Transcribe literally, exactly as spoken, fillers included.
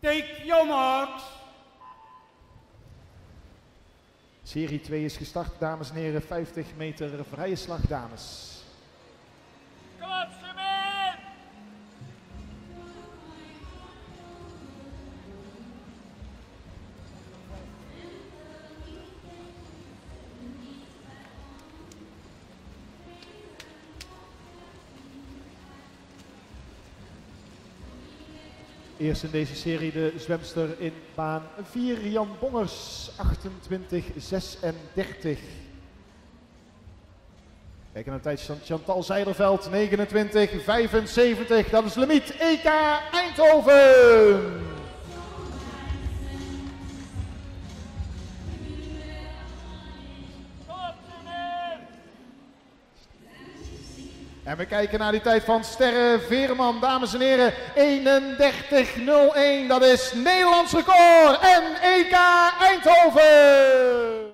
Take your marks. Serie twee is gestart, dames en heren. vijftig meter vrije slag, dames. Kom op, Sumit! Eerst in deze serie de zwemster in baan vier, Jan Bongers, achtentwintig zesendertig. Kijk naar de tijd van Chantal Zijderveld, negenentwintig vijfenzeventig. Dat is limiet E K Eindhoven. En we kijken naar die tijd van Sterre Veerman, dames en heren, eenendertig nul één. Dat is Nederlands record en E K Eindhoven.